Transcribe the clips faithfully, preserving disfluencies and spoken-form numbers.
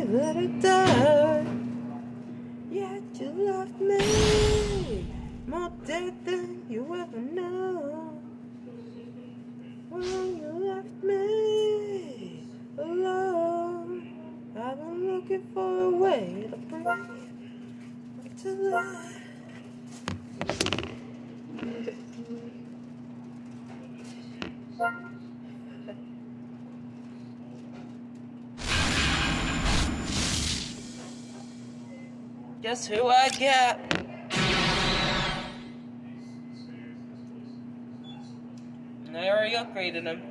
let it die. Yet you loved me more dead than you ever know. When you left me alone, I've been looking for a way to breathe to life. Guess who I got? And I already upgraded him.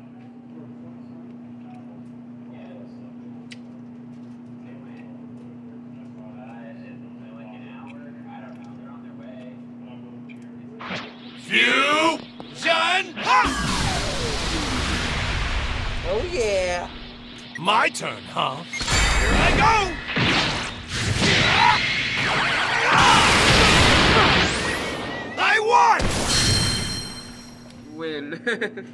Fusion! Oh yeah. My turn, huh? Here I go! I won! Win.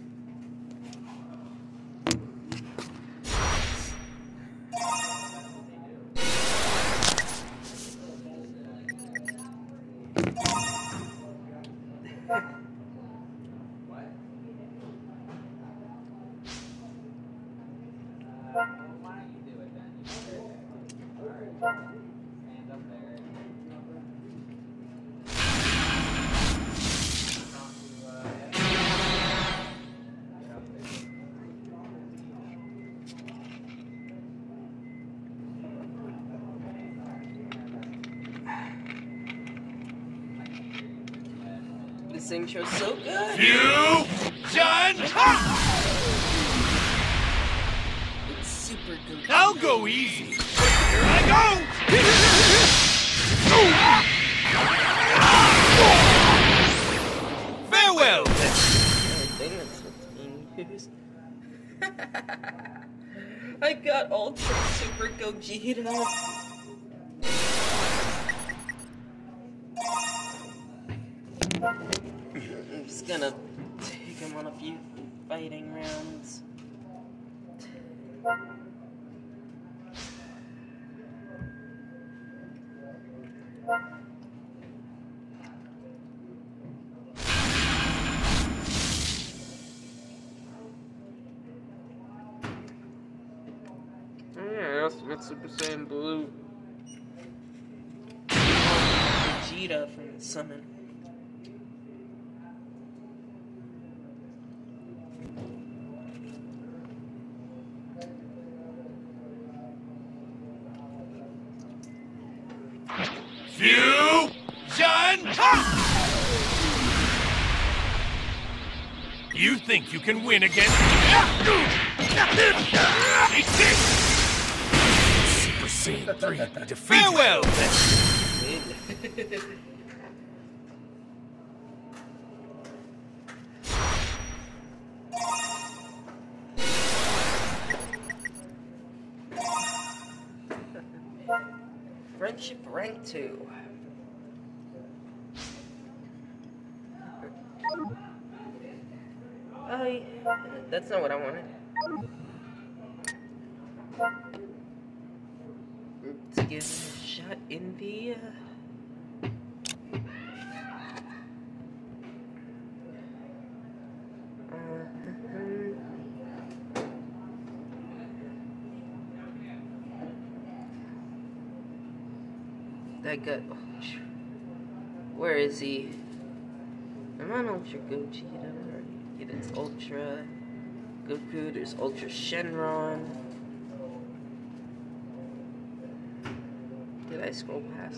This intro's so good. Fusion! It's super good. I'll go easy. Here I go! Farewell! I think that's what team used. I got Ultra Super Gogeta. I'm just gonna take him on a few fighting rounds. Oh yeah, I also got Super Saiyan Blue. Vegeta from the summon. Fusion! You think you can win against Take this! Super Saiyan three be defeated. Farewell! Friendship rank two. Oh, yeah. That's not what I wanted. To give it a shot in the. Uh... Uh-huh. That guy. Oh, where is he? I'm on Ultra Gogeta. Get its Ultra Goku. There's Ultra Shenron. Did I scroll past?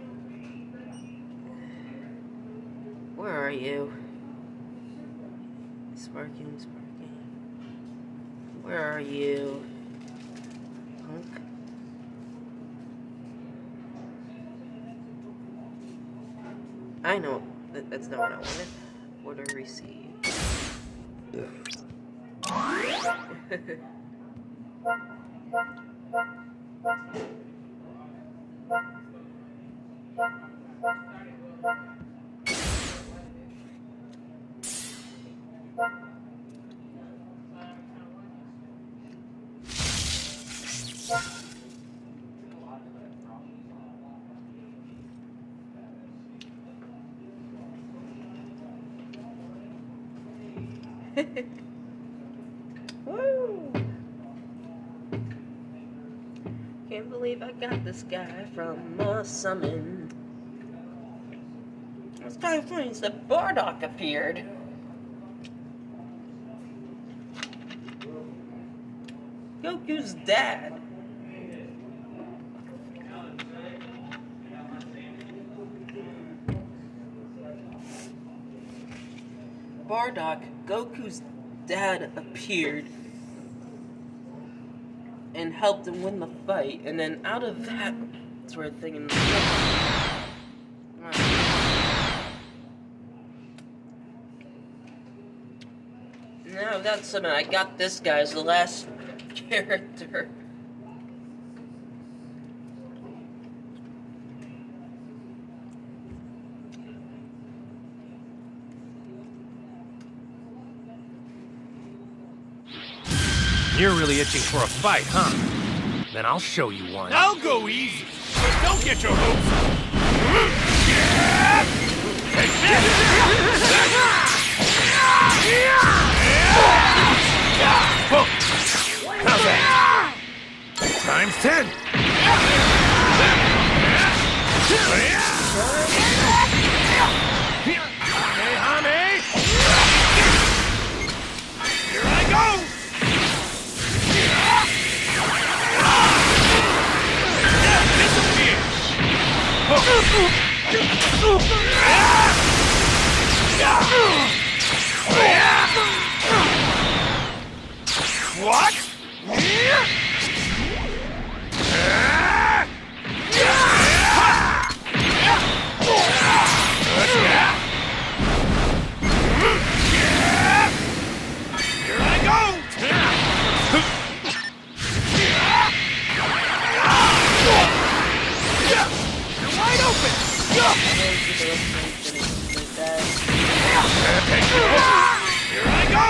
Where are you? Sparking, sparking. Where are you? Punk. I know that that's not what I wanted. Order received. Woo! Can't believe I got this guy from a summon. It's kind of funny, that Bardock appeared. Goku's dad. Bardock, Goku's dad, appeared and helped him win the fight, and then out of that sort of thing, and now I've got something. I got this guy as the last character. You're really itching for a fight, huh? Then I'll show you one. I'll go easy, but don't get your hopes up. Take this! How's that? Times ten! Kamehameha! Here I go! What? Here I go! You're wide open! Here I go!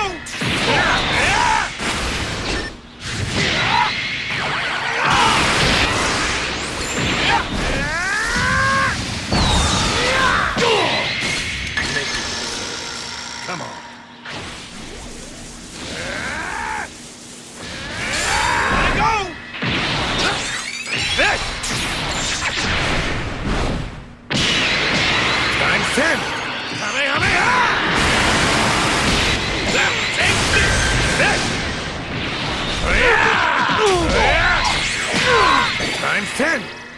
Come on. Here I go! This! Times ten! Kamehameha! That takes this! This! Times ten!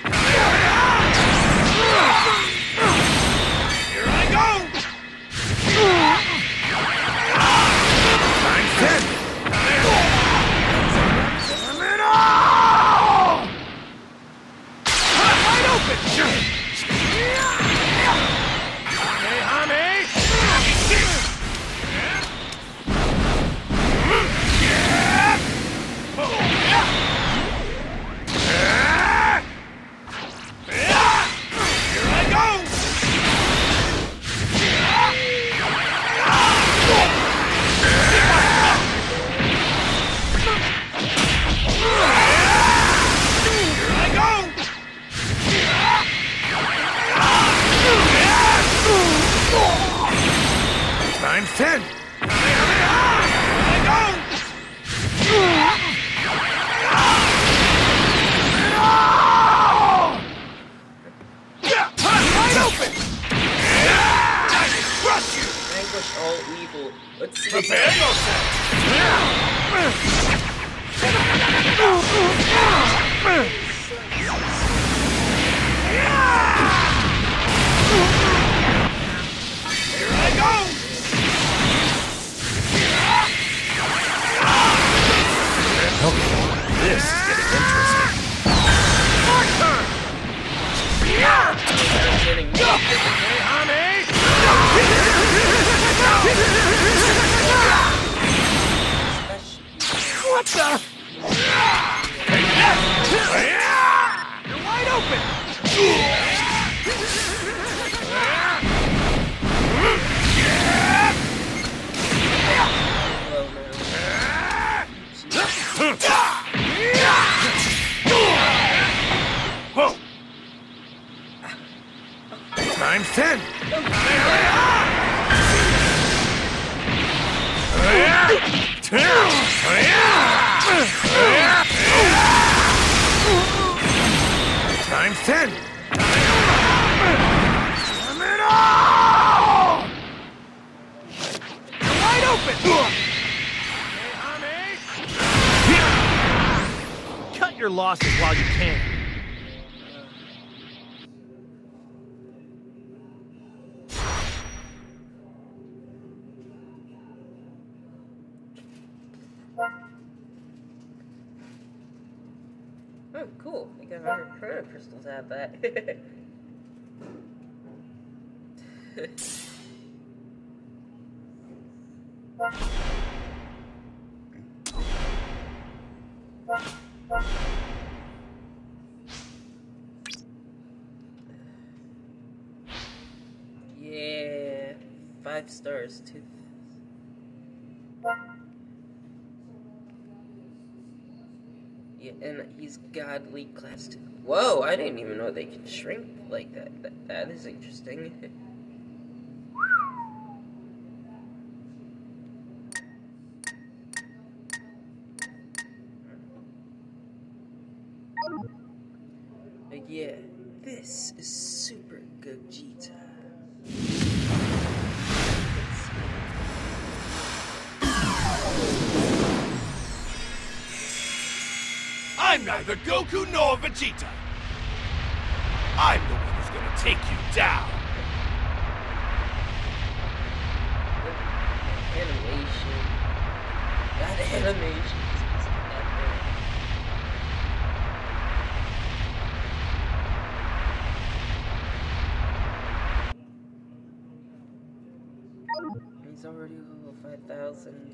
Here I go! Times ten! Wide open! Times ten! Wide open! Crush you! Vanquish all evil. Let's see. Prepare yourself! Here I go! Okay, this is getting interesting. My turn! Getting What the? Take that! You're wide open! Times ten! ten! Damn it all! You're wide open! Hey, cut your losses while you can. Oh, cool. I got one hundred chrono crystals out of that. Yeah, five stars too. Yeah, and he's godly class two. Whoa, I didn't even know they can shrink like that. That, that is interesting. But yeah, this is Super Gogeta. I'm neither Goku nor Vegeta. I'm the one who's gonna take you down. Animation. That animation is just epic. He's already level five thousand.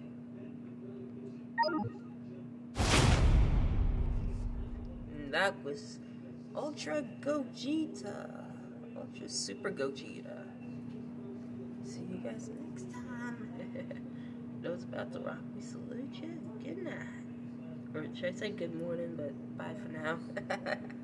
And that was Ultra Gogeta. Ultra Super Gogeta. See you guys next time. Those about to rock, we salute you. Good night. Or should I say good morning, but bye for now.